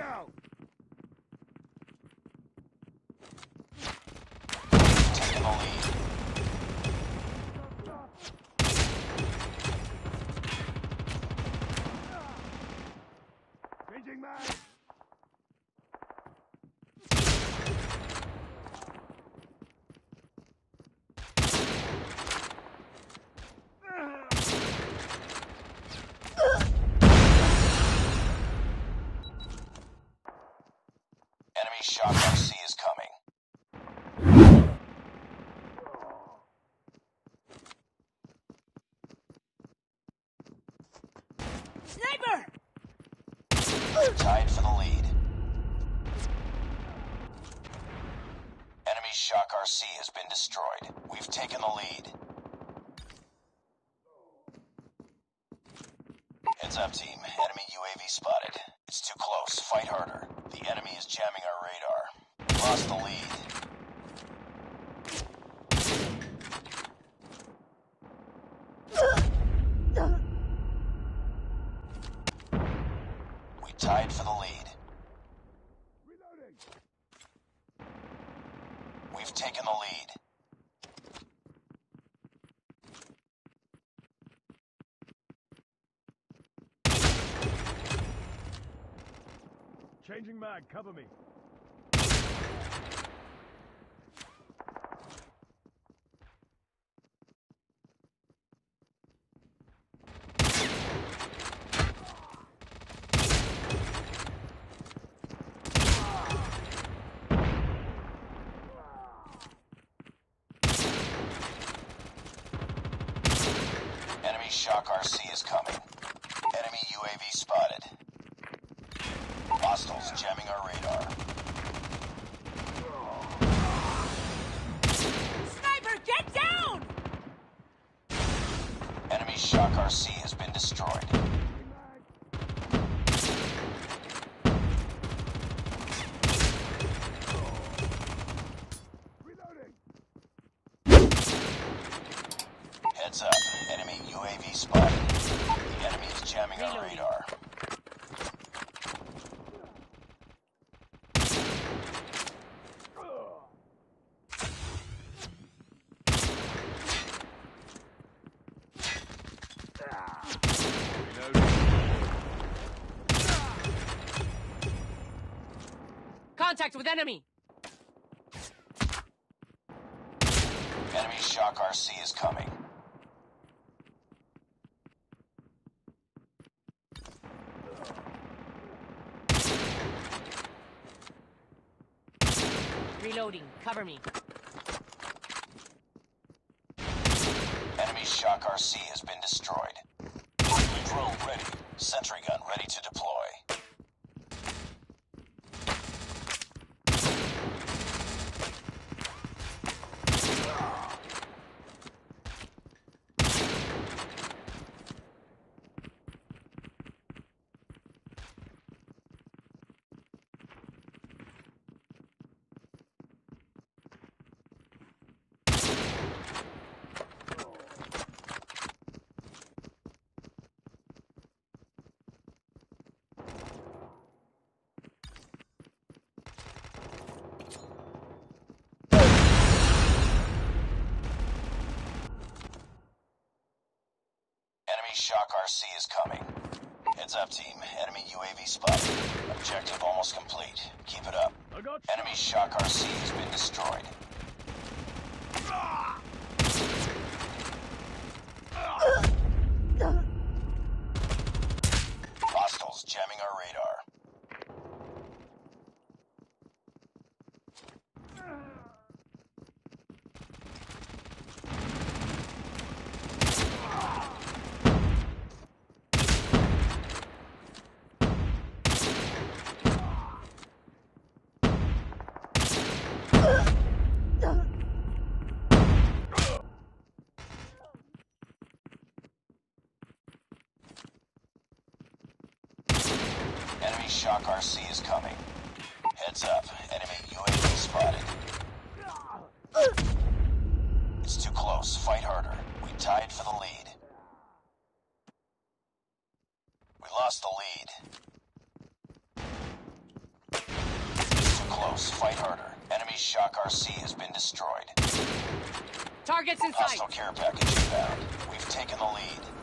now! Taking the lead. Changing mag! Enemy Shock RC is coming. Sniper! Tied for the lead. Enemy Shock RC has been destroyed. We've taken the lead. Heads up, team. Enemy UAV spotted. It's too close. Fight harder. The enemy is jamming our radar. We lost the lead. We tied for the lead. Reloading! We've taken the lead. Changing mag, cover me. Enemy Shock RC is coming. Enemy UAV spotted. Hostiles jamming our radar. Sniper, get down! Enemy Shock RC has been destroyed. Reloading! Heads up. Enemy UAV spotted. The enemy is jamming our radar. Contact with enemy! Enemy Shock RC is coming. Reloading, cover me. Enemy Shock RC has been destroyed. Friendly drone ready. Sentry gun ready to deploy. Enemy Shock RC is coming. Heads up, team. Enemy UAV spotted. Objective almost complete. Keep it up. I got Enemy Shock RC has been destroyed. Hostiles jamming our radar. Enemy Shock RC is coming. Heads up. Enemy UAV spotted. It's too close. Fight harder. We tied for the lead. We lost the lead. close. Fight harder. Enemy Shock RC has been destroyed. Targets in sight. Hostile care package inbound. We've taken the lead.